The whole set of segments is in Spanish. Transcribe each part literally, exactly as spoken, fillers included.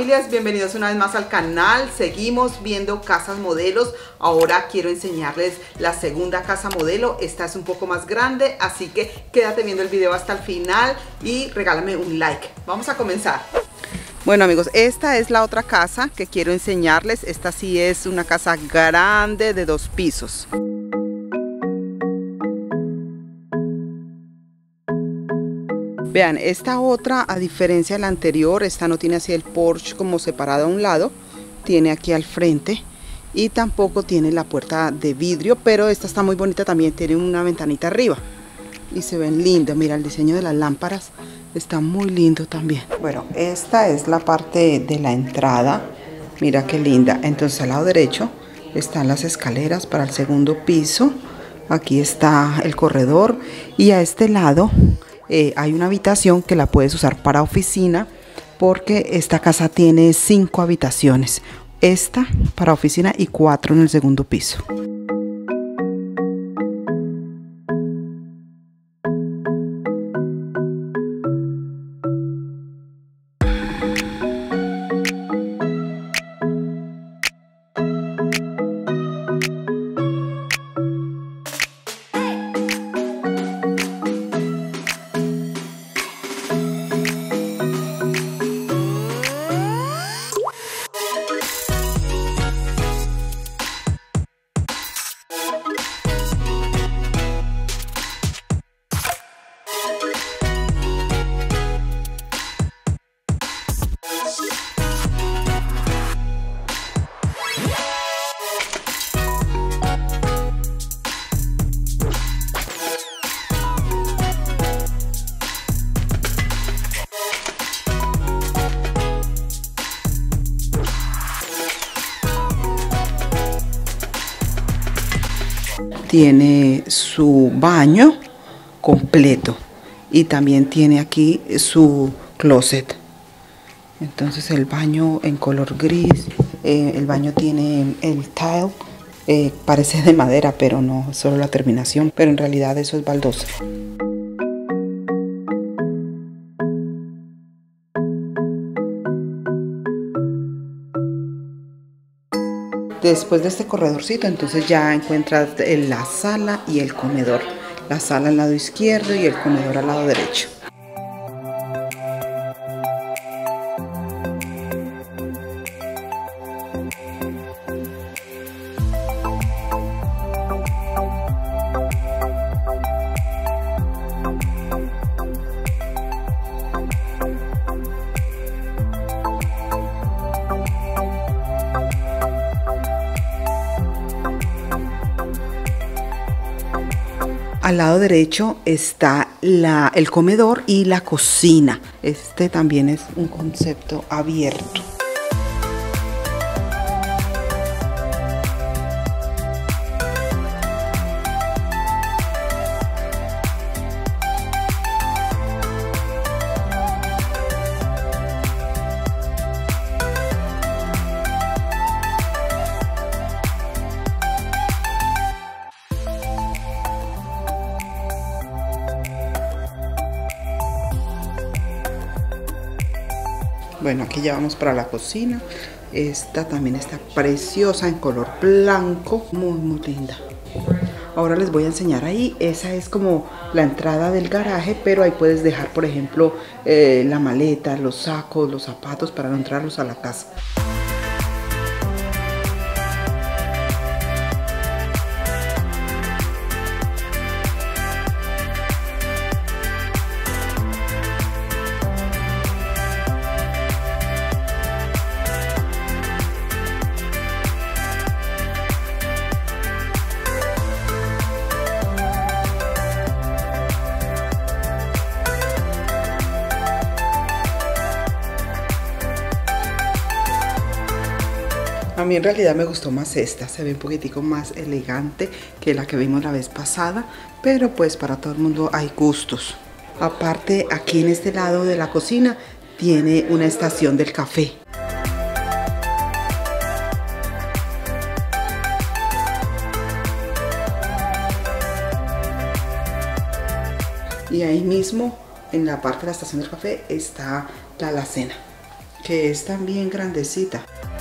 familias, bienvenidos una vez más al canal. Seguimos viendo casas modelos. Ahora quiero enseñarles la segunda casa modelo. Esta es un poco más grande, así que quédate viendo el video hasta el final y regálame un like. Vamos a comenzar. Bueno amigos, esta es la otra casa que quiero enseñarles. Esta sí es una casa grande de dos pisos. Vean, esta otra, a diferencia de la anterior, esta no tiene así el porche como separado a un lado, tiene aquí al frente y tampoco tiene la puerta de vidrio, pero esta está muy bonita también, tiene una ventanita arriba y se ven lindas. Mira, el diseño de las lámparas está muy lindo también. Bueno, esta es la parte de la entrada, mira qué linda. Entonces al lado derecho están las escaleras para el segundo piso, aquí está el corredor y a este lado Eh, hay una habitación que la puedes usar para oficina, porque esta casa tiene cinco habitaciones, esta para oficina y cuatro en el segundo piso. Tiene su baño completo y también tiene aquí su closet. Entonces el baño en color gris, eh, el baño tiene el tile, eh, parece de madera, pero no, solo la terminación, pero en realidad eso es baldosa. Después de este corredorcito, entonces ya encuentras la sala y el comedor. La sala al lado izquierdo y el comedor al lado derecho. Al lado derecho está la, el comedor y la cocina. Este también es un concepto abierto. Bueno, aquí ya vamos para la cocina. Esta también está preciosa en color blanco, muy muy linda. Ahora les voy a enseñar ahí, esa es como la entrada del garaje, pero ahí puedes dejar, por ejemplo, eh, la maleta, los sacos, los zapatos para no entrarlos a la casa. A mí en realidad me gustó más esta, se ve un poquitico más elegante que la que vimos la vez pasada, pero pues para todo el mundo hay gustos. Aparte, aquí en este lado de la cocina tiene una estación del café. Y ahí mismo, en la parte de la estación del café, está la alacena, que es también grandecita.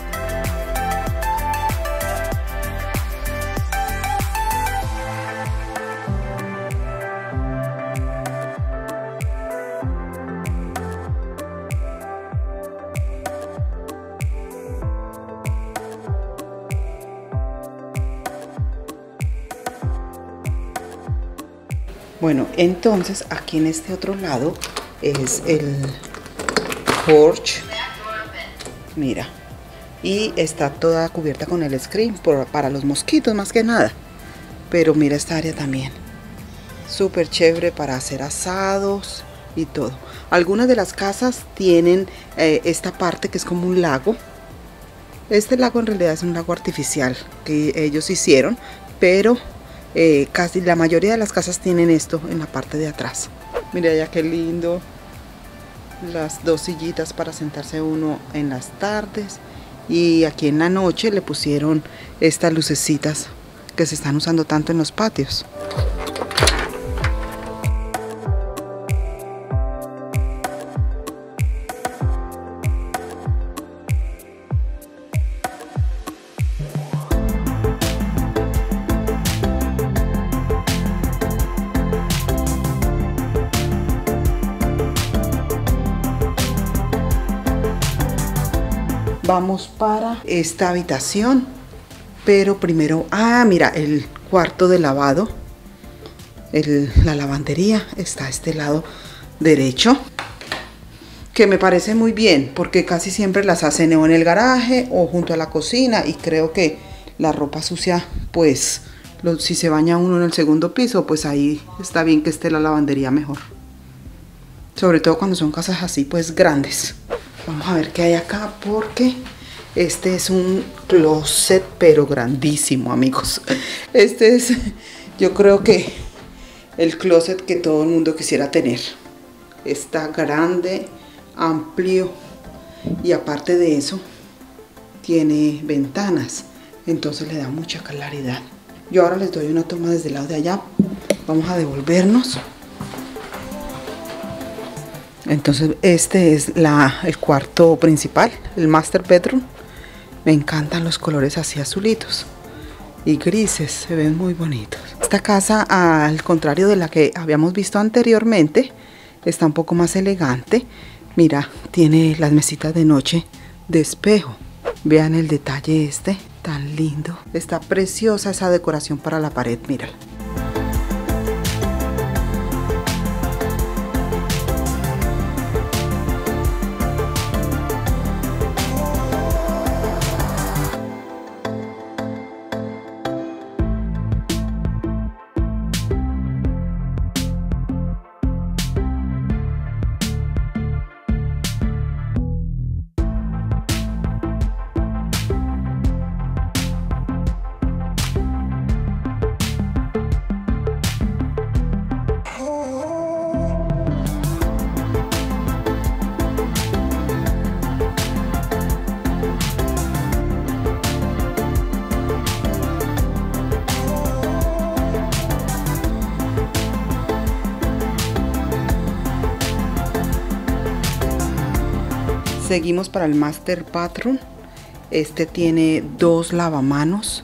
Bueno, entonces aquí en este otro lado es el porch, mira, y está toda cubierta con el screen por, para los mosquitos más que nada. Pero mira esta área también, súper chévere para hacer asados y todo. Algunas de las casas tienen eh, esta parte que es como un lago. Este lago en realidad es un lago artificial que ellos hicieron, pero Eh, casi la mayoría de las casas tienen esto en la parte de atrás. Mira ya qué lindo, las dos sillitas para sentarse uno en las tardes, y aquí en la noche le pusieron estas lucecitas que se están usando tanto en los patios. Vamos para esta habitación, pero primero, ah, mira, el cuarto de lavado, el, la lavandería está a este lado derecho, que me parece muy bien, porque casi siempre las hacen o en el garaje o junto a la cocina, y creo que la ropa sucia, pues, lo, si se baña uno en el segundo piso, pues ahí está bien que esté la lavandería mejor. Sobre todo cuando son casas así, pues, grandes. Vamos a ver qué hay acá, porque este es un closet, pero grandísimo, amigos. Este es, yo creo que el closet que todo el mundo quisiera tener. Está grande, amplio, y aparte de eso, tiene ventanas. Entonces le da mucha claridad. Yo ahora les doy una toma desde el lado de allá. Vamos a devolvernos. Entonces este es la, el cuarto principal, el master bedroom. Me encantan los colores así azulitos y grises, se ven muy bonitos. Esta casa, al contrario de la que habíamos visto anteriormente, está un poco más elegante. Mira, tiene las mesitas de noche de espejo. Vean el detalle este, tan lindo. Está preciosa esa decoración para la pared, mírala. Seguimos para el master bathroom. Este tiene dos lavamanos.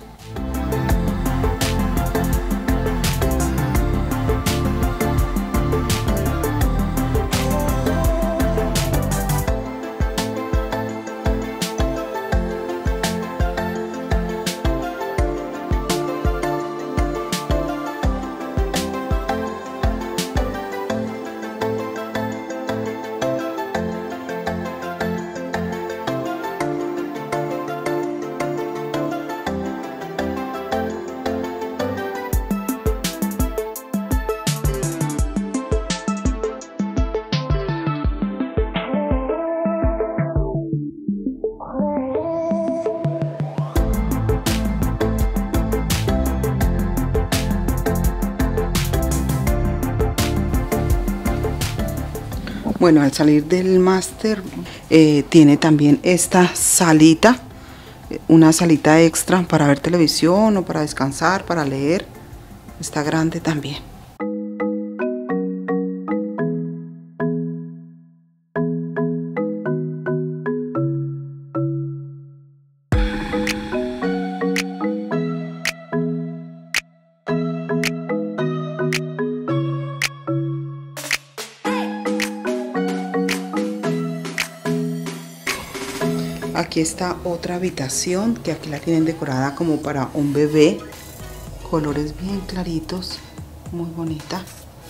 Bueno, al salir del máster eh, tiene también esta salita, una salita extra para ver televisión o para descansar, para leer. Está grande también. Aquí está otra habitación que aquí la tienen decorada como para un bebé. Colores bien claritos, muy bonita.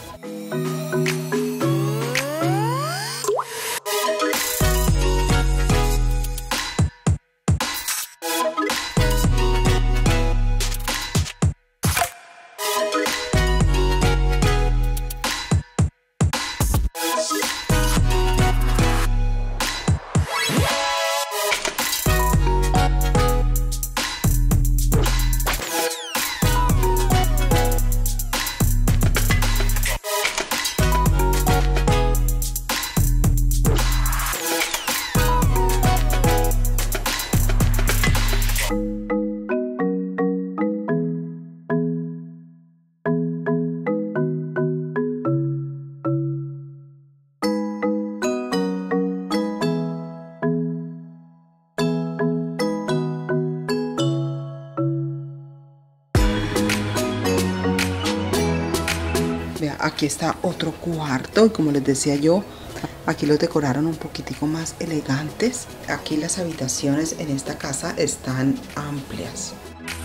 Vea, aquí está otro cuarto y como les decía yo, aquí los decoraron un poquitico más elegantes. Aquí las habitaciones en esta casa están amplias.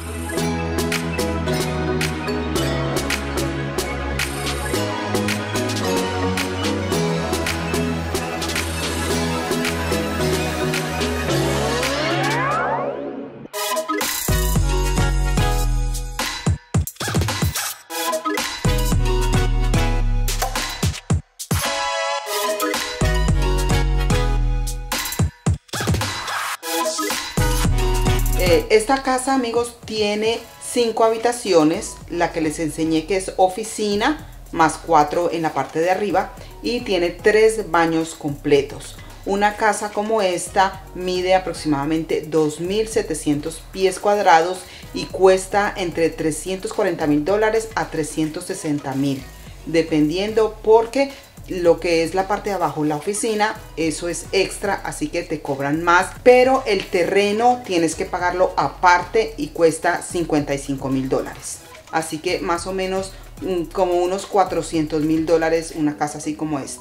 Esta casa, amigos, tiene cinco habitaciones, la que les enseñé que es oficina, más cuatro en la parte de arriba, y tiene tres baños completos. Una casa como esta mide aproximadamente dos mil setecientos pies cuadrados y cuesta entre trescientos cuarenta mil dólares a trescientos sesenta mil, dependiendo, porque lo que es la parte de abajo, la oficina, eso es extra, así que te cobran más, pero el terreno tienes que pagarlo aparte y cuesta cincuenta y cinco mil dólares, así que más o menos como unos cuatrocientos mil dólares una casa así como esta.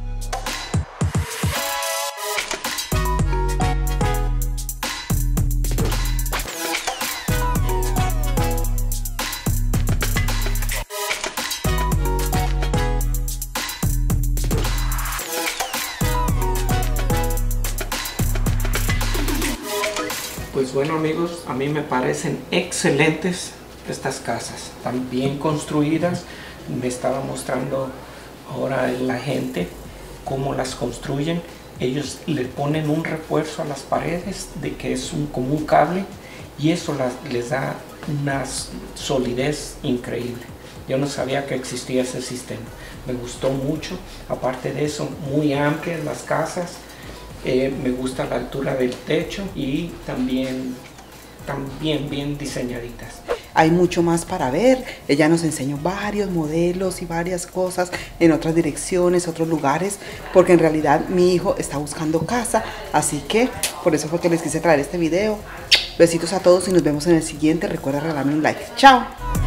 Pues bueno, amigos, a mí me parecen excelentes estas casas, están bien construidas. Me estaba mostrando ahora la gente cómo las construyen. Ellos le ponen un refuerzo a las paredes de que es un, como un cable, y eso las, les da una solidez increíble. Yo no sabía que existía ese sistema, me gustó mucho. Aparte de eso, muy amplias las casas. Eh, me gusta la altura del techo y también, también bien diseñaditas. Hay mucho más para ver. Ella nos enseñó varios modelos y varias cosas en otras direcciones, otros lugares, porque en realidad mi hijo está buscando casa, así que por eso fue que les quise traer este video. Besitos a todos y nos vemos en el siguiente. Recuerda regalarme un like. Chao.